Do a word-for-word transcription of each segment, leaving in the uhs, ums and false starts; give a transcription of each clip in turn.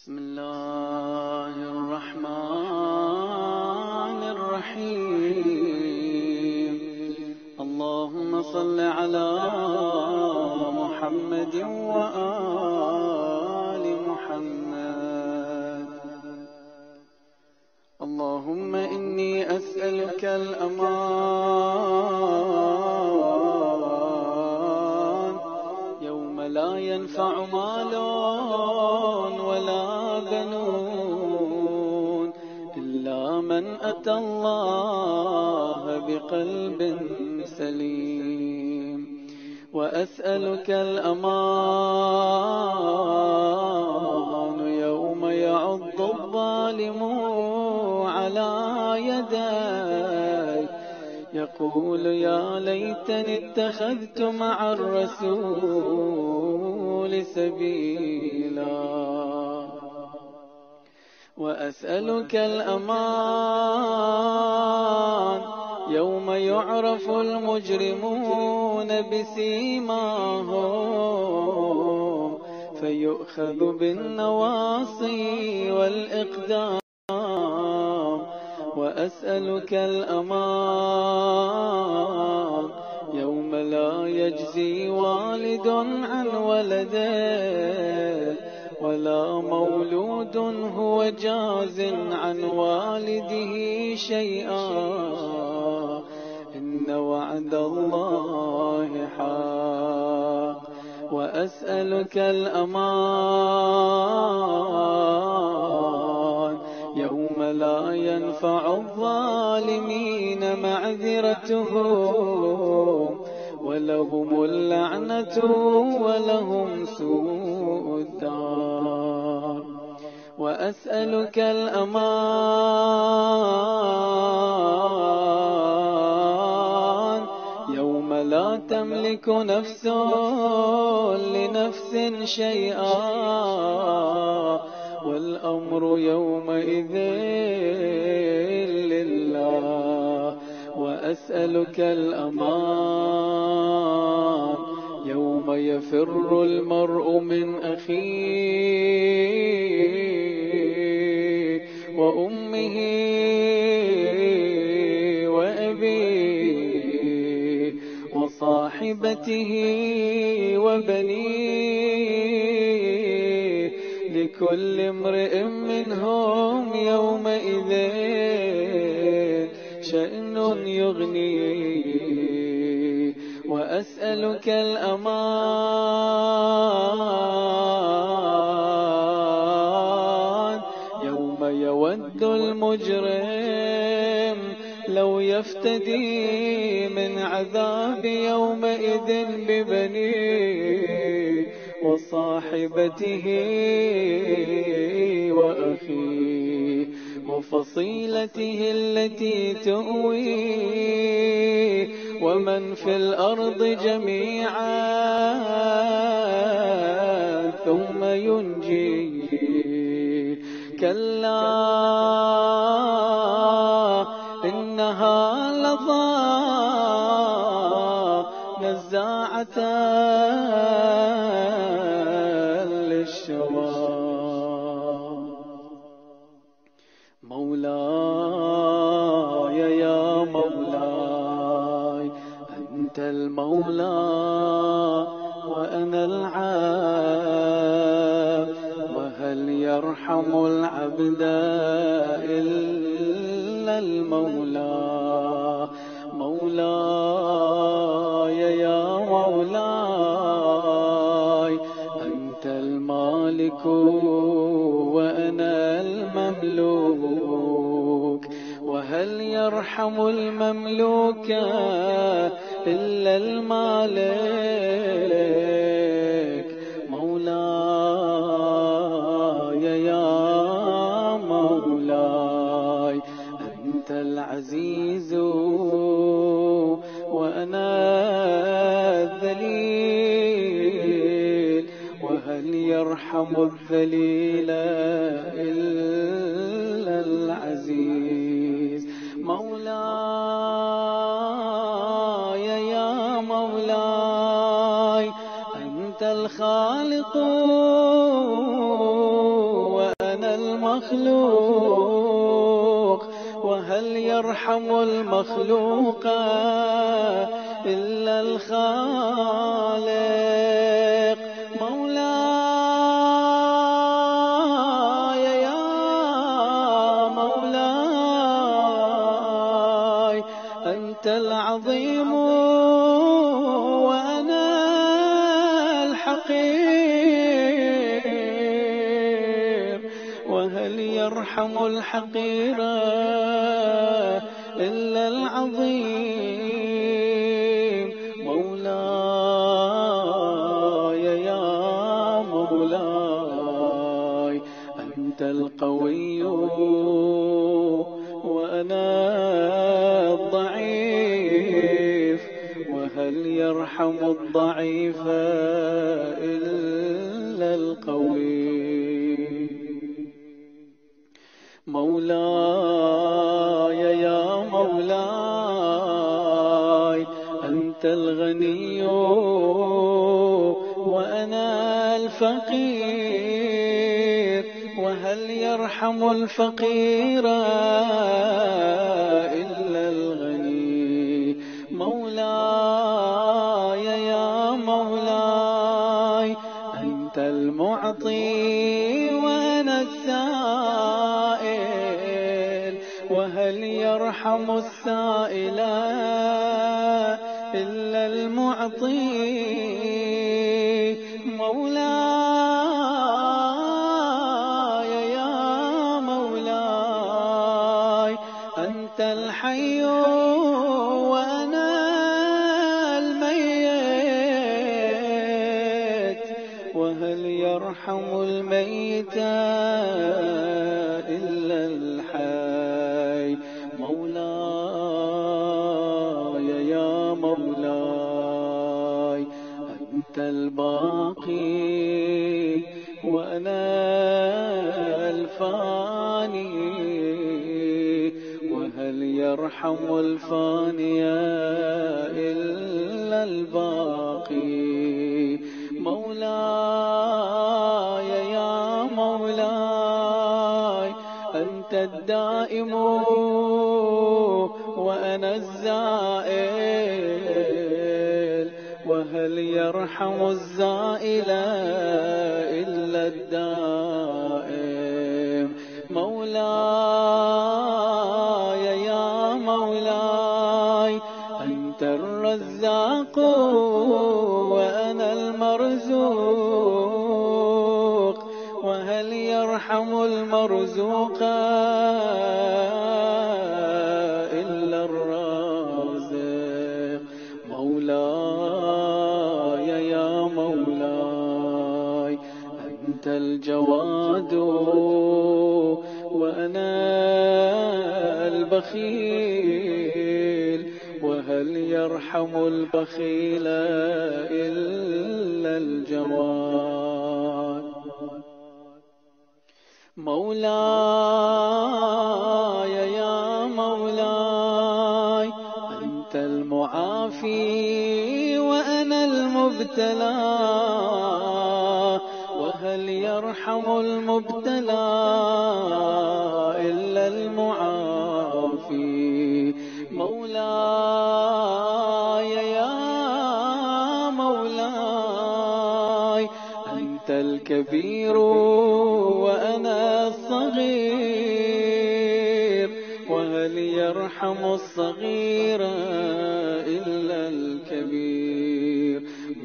بسم الله الرحمن الرحيم. اللهم صل على محمد وآل محمد. اللهم إني أسألك الأمان يوم لا ينفع مال ولا بنون إلا من أتى الله بقلب سليم. وأسألك الأمان يوم يعض الظالم على يديه يقول يا ليتني اتخذت مع الرسول سبيلا. وأسألك الأمان يوم يعرف المجرمون بسيماهم فيؤخذ بالنواصي والإقدام. وأسألك الأمان يوم لا يجزي والد عن ولده ولا مولود هو جاز عن والده شيئا إن وعد الله حق. وأسألك الأمان يوم لا ينفع الظالمين معذرتهم ولهم اللعنة ولهم سوء الدار. وأسألك الأمان يوم لا تملك نفس لنفس شيئا والأمر يومئذ لله. وأسألك الأمان يوم يفر المرء من أخيه وأمه وأبيه وصاحبته وبنيه لكل امرئ منهم يومئذ شأن يغنيه. وأسألك الأمان يوم يود المجرم لو يفتدي من عذاب يومئذ ببنيه وصاحبته وأخيه وفصيلته التي تؤويه ومن في الأرض جميعا ثم ينجيه. كلا إنها لظى نزاعة للشوى. مولاي يا مولاي أنت المولى وأنا العبد وهل يرحم العبد إلا المولى. مولاي يا مولاي أنت المالك وأنا المملوك وهل يرحم المملوك إلا المالك. مولاي يا مولاي أنت العزيز وأنا الذليل وهل يرحم الذليل إلا العزيز. مولاي يا مولاي أنت الخالق المخلوق وهل يرحم المخلوق إلا الخالق. مولاي يا مولاي أنت العظيم وأنا الحقير وهل يرحم الحقير إلا العظيم. مولاي يا مولاي أنت القوي وأنا الضعيف وهل يرحم الضعيف إلا القوي. مولاي يا مولاي أنت الغني وأنا الفقير وهل يرحم الفقير إلا الغني. مولاي يا مولاي أنت المعطي وأنا السائل وهل يرحم السائل إلا المعطي. مولاي يا مولاي أنت الحي وأنا الميت وهل يرحم الميت إلا الحي. مولاي يا مولاي أنت الباقي وأنا الفاني وهل يرحم الفاني إلا الباقي. مولاي يا مولاي أنت الدائم وأنا الزائل وهل يرحم الزائل إلا الدائم. مولاي يا مولاي أنت الرزاق وأنا المرزوق وهل يرحم المرزوق إلا الرازق. مولاي يا مولاي أنت الجواد وأنا البخيل وهل يرحم البخيل إلا الجواد. مولاي يا مولاي أنت المعافي وأنا المبتلى وهل يرحم المبتلى إلا المعافي. مولاي يا مولاي أنت الكبير وأنا الصغير وهل يرحم الصغير إلا الكبير.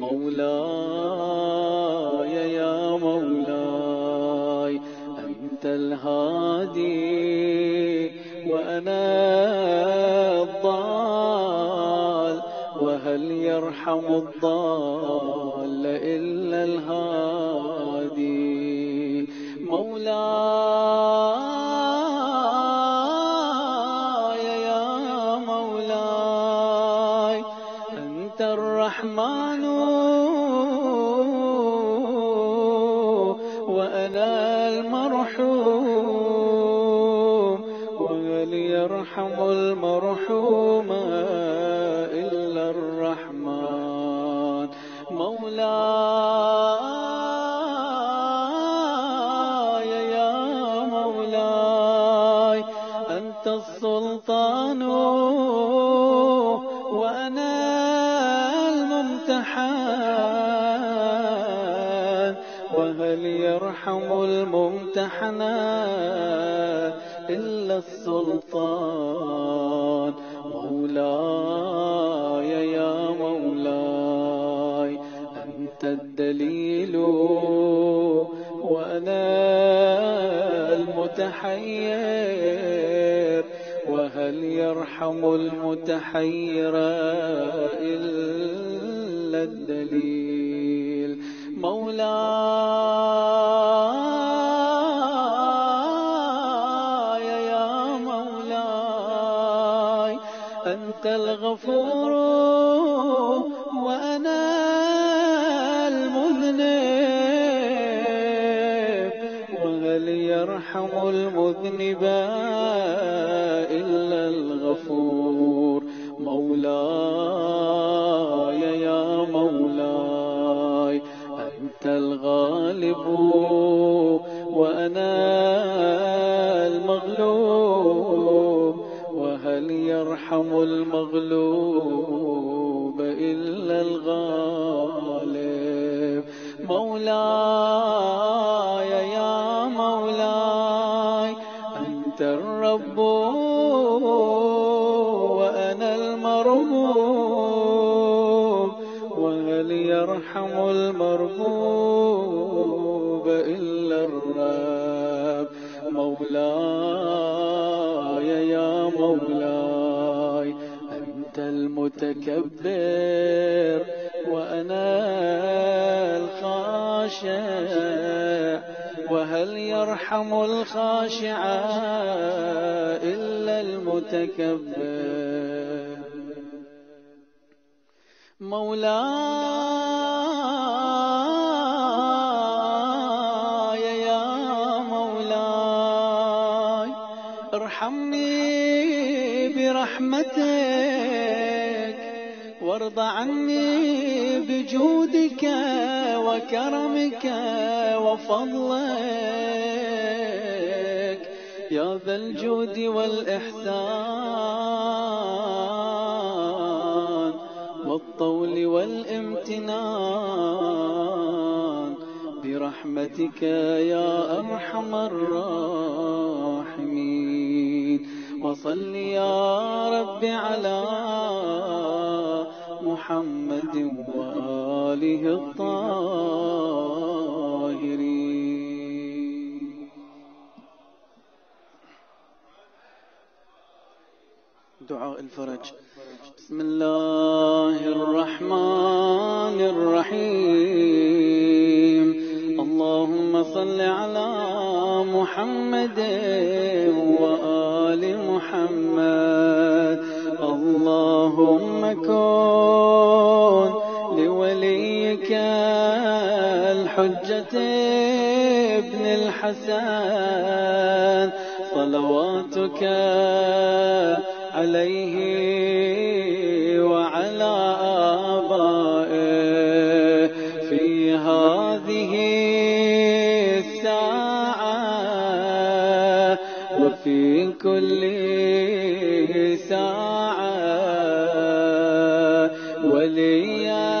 مولاي يا مولاي أنت الهادي وأنا الضال وهل يرحم الضال إلا الهادي. مولاي يا مولاي أنت الرحمن وأنا المرحوم وهل يرحم المرحوم إلا الرحمن. مولاي يا مولاي أنت السلطان وأنا الممتحن، وهل يرحم الممتحنا إلا السلطان. مولاي يا مولاي أنت الدليل وأنا المتحير، وهل يرحم المتحير إلا الدليل. مولاي يا مولاي أنت الغفور وأنا المذنب، وهل يرحم المذنب إلا الغفور. مولاي يا مولاي أنت الغالب وأنا المغلوب، وهل يرحم المغلوب إلا الغالب. مولاي يا مولاي أنت الرب وأنا المربوب، وهل يرحم المربوب إلا الرب. مولاي يا مولاي أنت المتكبر وأنا الخاشع، وهل يرحم الخاشع إلا المتكبر. مولاي يا مولاي ارحمني برحمتك وارض عني بجودك وكرمك وفضلك يا ذا الجود والإحسان والطول والامتنان، برحمتك يا أرحم الراحمين. وصل يا رب على محمد وآله الطاهرين. دعاء الفرج. بسم الله الرحمن الرحيم. اللهم صل على محمد وآل محمد. اللهم كن لوليك الحجة ابن الحسن صلواتك عليه وعلى آبائه في هذه الساعة وفي كل ساعة وليا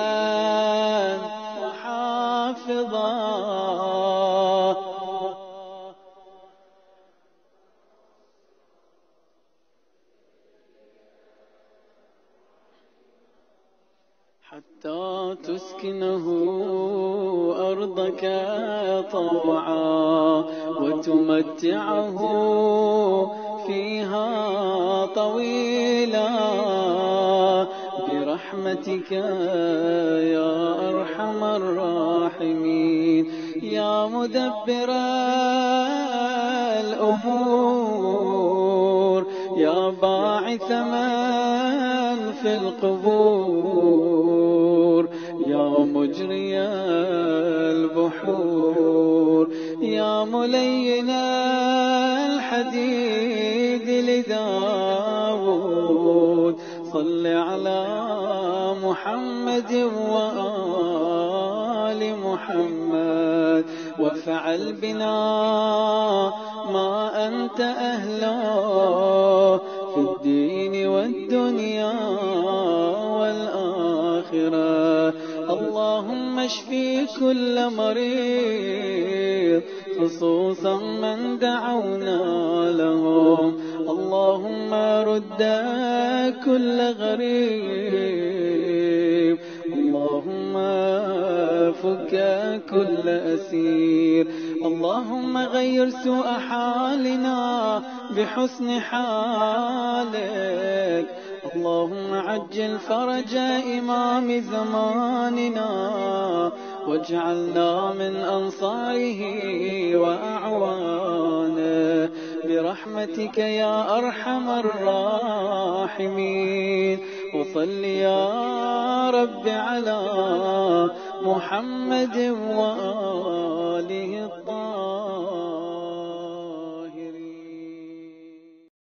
وحافظا حتى تسكنه أرضك طوعا وتمتعه فيها طويلا برحمتك يا أرحم الراحمين. يا مدبر الأمور يا باعث من في القبور يا مجري البحور يا ملين الحديد لداود صل على محمد وآل محمد وافعل بنا ما أنت أهله والدنيا والآخرة. اللهم اشفي كل مريض خصوصا من دعونا لهم. اللهم رد كل غريب. اللهم فك كل أسير. اللهم غير سوء حالنا بحسن حالك. اللهم عجل فرج إمام زماننا واجعلنا من أنصاره وأعوانه برحمتك يا أرحم الراحمين. وصل يا رب على محمد وآله